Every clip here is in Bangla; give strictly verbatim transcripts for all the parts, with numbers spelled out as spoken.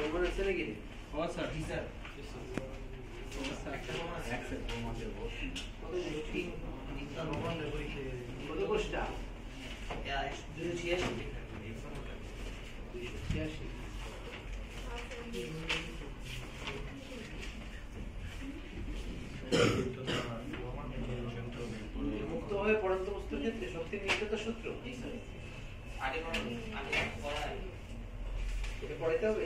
প্রমাণ আছে নাকি? আমার স্যার জি স্যার কত কোষ্টা? দুইশো ছিয়াশি দুইশো ছিয়াশি মুক্তভাবে পড়ন্ত বস্তুর ক্ষেত্রে শক্তির নিত্যতা সূত্র আগে আগে পড়ায় এটা পড়াইতে হবে।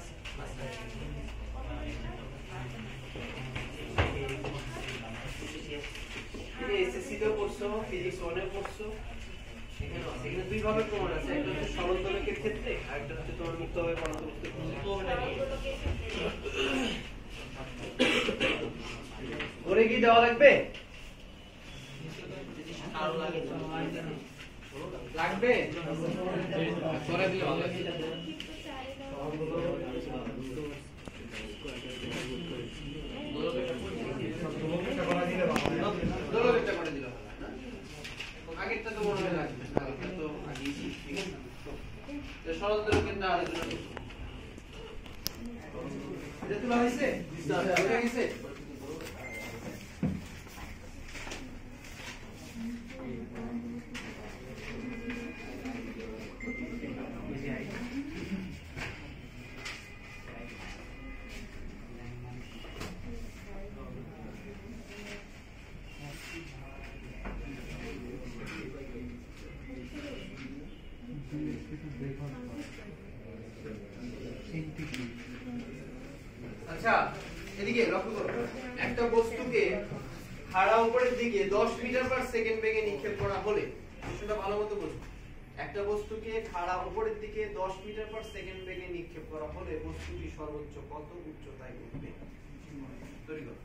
এসএসসি তেও পড়ছো, ফিজিক্স ওয়ানে পড়ছো, এখানে আছে। এখানে দুই ভাবে প্রমাণ আছে, একটা হচ্ছে সরল দোলকের ক্ষেত্রে আর একটা হচ্ছে তোমার মুক্তভাবে পড়ন্ত বস্তুর ক্ষেত্রে। ঘরে কি দেওয়া লাগবে? লাগবে করে দিলে ভালো লাগে। দোলকেরটা করে দিলে ভালো না? আগেরটা তো মনে হয় লাগবে না, আগেরটা তো আগেই ঠিক আছে। তো সরল দোলকের না আলোচনা করব। এটা তোলা হয়েছে? স্যার এটা গেছে? আচ্ছা এদিকে লক্ষ্য করো, একটা বস্তুকে খাড়া উপরের দিকে দশ মিটার পার সেকেন্ড বেগে নিক্ষেপ করা হলে, বিষয়টা ভালো মতো বুঝো, একটা বস্তুকে খাড়া উপরের দিকে দশ মিটার পার সেকেন্ড বেগে নিক্ষেপ করা হলে বস্তুটি সর্বোচ্চ কত উচ্চতায় উঠবে? তৈরি করো।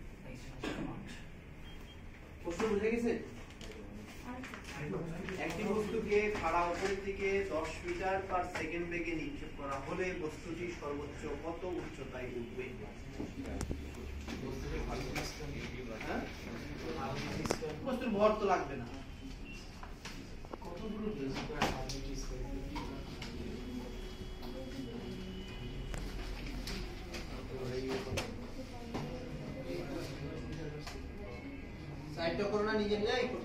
প্রশ্ন বুঝে গেছে? একটি বস্তুকে খাড়া উপরের দিকে দশ মিটার পার সেকেন্ড বেগে নিক্ষেপ করা হলে বস্তুটি সর্বোচ্চ কত উচ্চতায় উঠবে? বস্তুর ভর তো লাগবে না। কত দূর সাইডটা করো না, নিজে নিজেই